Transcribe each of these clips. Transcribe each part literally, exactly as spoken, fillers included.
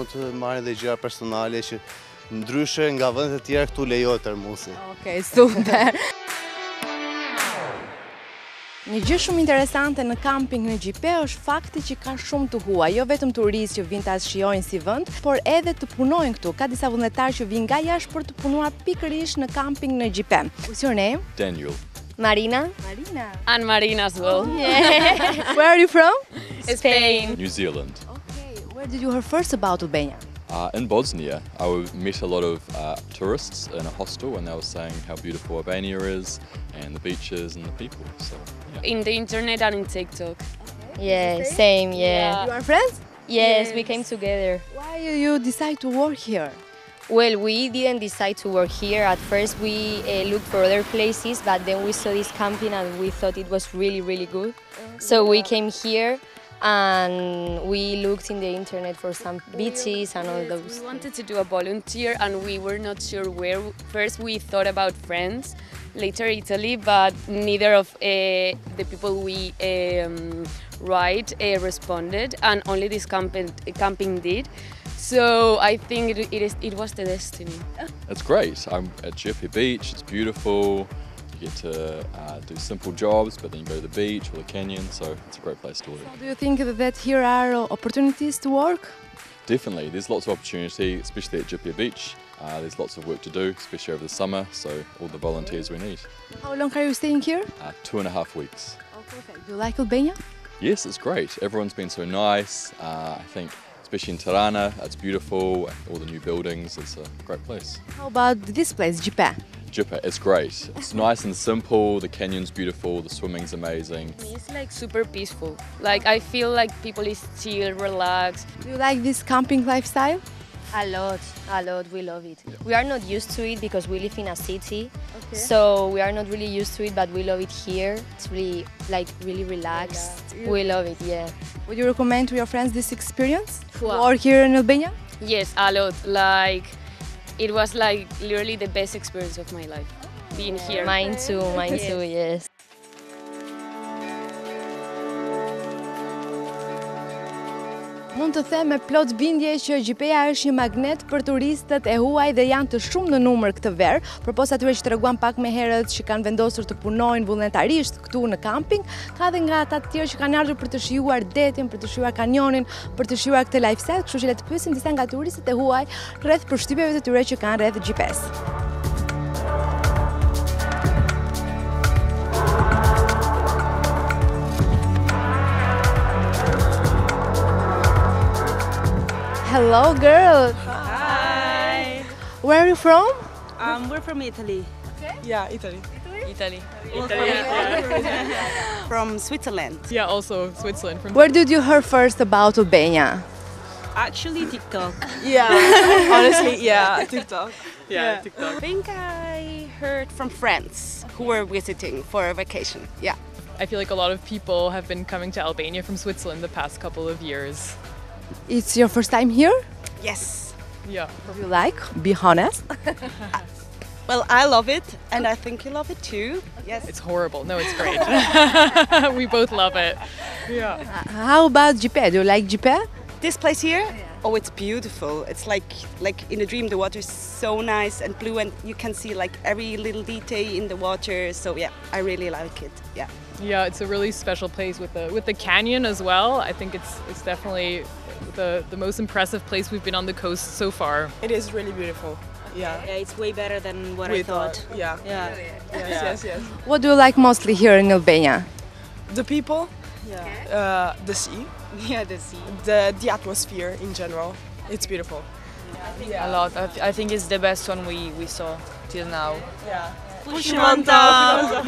mund të marrin dhe gjëra personale që ndryshe nga vendet e tjera këtu lejohet termosi. Okej, super. Një gjë shumë interesante në camping në Gjipe është fakti që ka shumë të huaj, jo vetëm turistë që vinë ta shijojnë si vend, por edhe të punojnë këtu. Ka disa vullnetarë që vinë nga jashtë për të punuar pikërisht në camping në Gjipe. What's your name? Daniel. Marina? Marina. And Marina as well. Oh, yeah. Where are you from? Spain. New Zealand. Okay, where did you hear first about Albania? Uh, in Bosnia, I met a lot of uh, tourists in a hostel and they were saying how beautiful Albania is and the beaches and the people. So, yeah. In the internet and in TikTok. Yeah, same, yeah. You are friends? Yes, Yes. we came together. Why you decide to work here? Well, we didn't decide to work here. At first we uh, looked for other places, but then we saw this camping and we thought it was really, really good. So we came here and we looked in the internet for some beaches and all those. We wanted to do a volunteer and we were not sure where. First we thought about France, later Italy, but neither of uh, the people we um, write uh, responded, and only this camping, camping did. So I think it, it, is, it was the destiny. It's great. I'm at Gjipe Beach, it's beautiful. You get to uh, do simple jobs, but then you go to the beach or the canyon, so it's a great place to live. Do you think that here are opportunities to work? Definitely, there's lots of opportunity, especially at Gjipe Beach. Uh, there's lots of work to do, especially over the summer, so all the volunteers we need. How long are you staying here? Uh, two and a half weeks. Oh, perfect. Do you like Albania? Yes, it's great. Everyone's been so nice. Uh, I think, especially in Tirana, it's beautiful. All the new buildings, it's a great place. How about this place, Gjipe? Gjipe, it's great. It's nice and simple. The canyon's beautiful. The swimming's amazing. It's like super peaceful. Like I feel like people is chill, relaxed. Do you like this camping lifestyle? A lot, a lot, we love it. We are not used to it because we live in a city, so we are not really used to it, but we love it here. It's really, like, really relaxed. We love it, yeah. Would you recommend to your friends this experience? Wow. Work here in Albania? Yes, a lot. Like it was like literally the best experience of my life, being here. Mine too, mine too, yes. Mund të them me plot bindje që Gjipeja është një magnet për turistët e huaj dhe janë të shumë në numër këtë verë. Përpos atyre që treguam pak më herët që kanë vendosur të punojnë vullnetarisht këtu në camping, ka dhe nga ata të tjerë që kanë ardhur për të shijuar detin, për të shijuar kanionin, për të shijuar këtë lifestyle, kështu që le të pyesim disa nga turistët e huaj rreth përshtypjeve të tyre që kanë rreth Gjipes. Hello, girl. Hi. Where are you from? Um, we're from Italy. Okay. Yeah, Italy. Italy. Italy. From Switzerland. Yeah, also Switzerland. From Where did you hear first about Albania? Actually, TikTok. Yeah. Honestly, yeah, TikTok. yeah, TikTok. I think I heard from friends who were visiting for a vacation. Yeah. I feel like a lot of people have been coming to Albania from Switzerland the past couple of years. It's your first time here? Yes. Yeah. You like? Be honest. Well, I love it, and I think you love it too. Yes. It's horrible. No, it's great. We both love it. Yeah. How about Gjipe? Do you like Gjipe? This place here? Oh, it's beautiful. It's like like in a dream. The water is so nice and blue, and you can see like every little detail in the water. So yeah, I really like it. Yeah. Yeah, it's a really special place with the with the canyon as well. I think it's it's definitely the the most impressive place we've been on the coast so far. It is really beautiful. Yeah. Yeah, it's way better than what We I thought. Yeah. Yeah. Yes, yes, yes. What do you like mostly here in Albania? The people, Yeah. uh, the sea, Yeah, the sea. the the atmosphere in general. It's beautiful. A lot. I, th I think it's the best one we, we saw till now. Yeah. Pushimanta.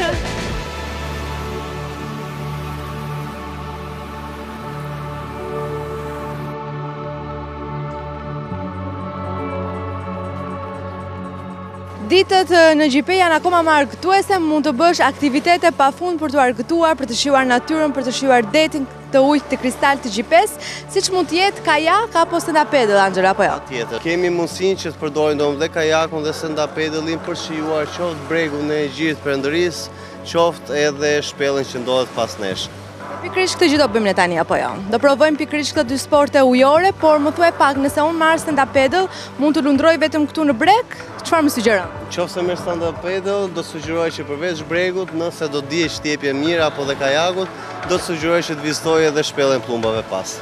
Ditët në Gjipe janë akoma më argëtuese, mund të bësh aktivitete pafund për të argëtuar, për të shijuar natyrën, për të shijuar detin të ujit të kristal të Gjipes, siç mund të jetë kajak apo stand-up paddle, Angela, apo jo? Tjetër. Kemi mundësinë që të përdorim domosdoshmë dhe kajakun dhe stand-up paddle-in për shijuar qoftë bregun e Gjirit Perëndërisë, qoftë edhe shpellën që ndodhet pas nesh. Pikërisht këtë gjë do bëjmë ne tani apo jo? Do provojmë pikërisht këto dy sporte ujore, por më thuaj pak, nëse unë marr stand up paddle, mund të lundroj vetëm këtu në breg? Çfarë më sugjeron? Qofse merr stand up paddle, do sugjeroj që përveç bregut, nëse do dihesh shtjepje mirë apo dhe kajakut, do të sugjeroj që të vizitoj edhe shpellën plumbave pas.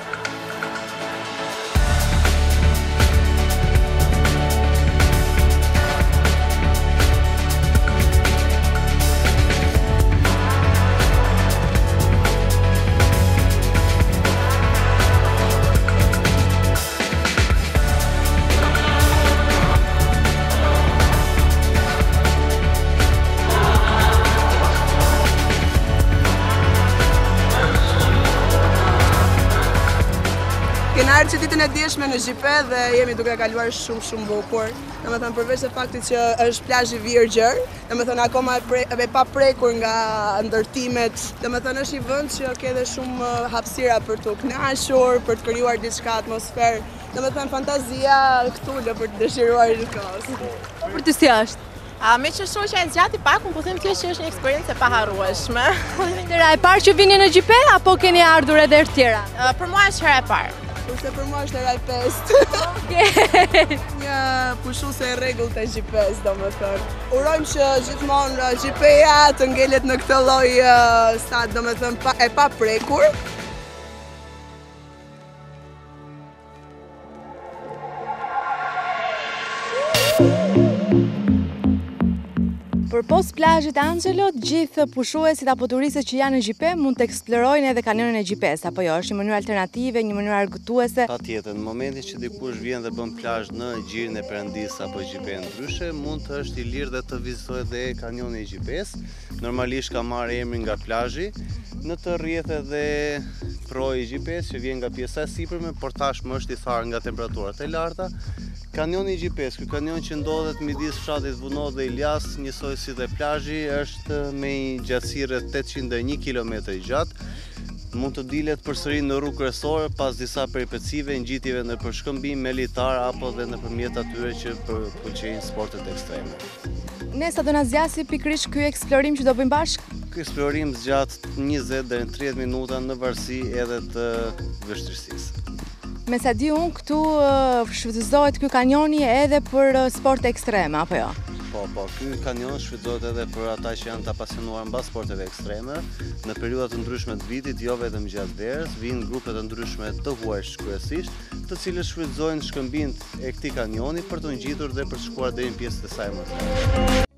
Kena ardhur që ditën e dieshme në Xhipe dhe jemi duke kaluar shumë shumë bukur. Domethënë përveç se faktit që është plazh i Virgjër, domethënë akoma e, pre, e pa prekur nga ndërtimet, domethënë është një vend që ka edhe shumë hapësira për të kënaqur, për të krijuar diçka atmosferë. Domethënë fantazia këtu lë për të dëshiruar në kohë. Për ty si është? A, me që shoqja e zgjati pak, unë po them thjesht që është një eksperiencë e paharrueshme. Tëra e parë që vini në Xhipe apo keni ardhur edhe herë tjera? Uh, për mua është hera e parë. Kurse për mua është hera e pestë. Okej. Një pushuese e rregullt e Xhipes, domethënë. Urojmë që gjithmonë Xhipeja të ngelet në këtë lloj uh, sa domethënë pa, e pa prekur. Përpos plazhit Angelo, gjithë pushuesit apo turistët që janë në Xhipe mund të eksplorojnë edhe kanionin e Xhipes, apo jo, është një mënyrë alternative, një mënyrë argëtuese. Patjetër, në momentin që dikush vjen dhe bën plazh në gjirin e Perëndis apo Xhipe ndryshe, mund të është i lirë dhe të vizitojë edhe kanionin e Xhipes. Normalisht ka marrë emrin nga plazhi. Në të rrjedh edhe proi i Xhipes që vjen nga pjesa e sipërme, por tashmë është i tharë nga temperaturat e larta. Kanioni i Xhipes, ky kanion që ndodhet midis fshatit Vunot dhe Ilas, njësoj si dhe plazhi, është me një gjatësi rreth tetëqind e një kilometra i gjatë. Mund të dilet përsëri në rrugë kryesore pas disa peripecive, ngjitjeve në përshkëmbim me litar apo dhe nëpërmjet atyre që pëlqejnë sportet ekstreme. Nesa do na zgjasë pikërisht ky eksplorim që do bëjmë bashkë? Ky eksplorim zgjat njëzet deri në tridhjetë minuta në varësi edhe të vështirësisë. Me sa di unë, këtu uh, shfrytëzohet ky kanioni edhe për uh, sport ekstreme, apo jo? Po, po, ky kanion shfrytëzohet edhe për ata që janë të apasionuar mbas sporteve ekstreme. Në periudha të ndryshme të vitit, jo vetëm gjatë verës, vinë grupe të ndryshme të huaj kryesisht, të cilët shfrytëzojnë shkëmbimet e këtij kanioni për të ngjitur dhe për të shkuar deri në pjesët e saj më të larta.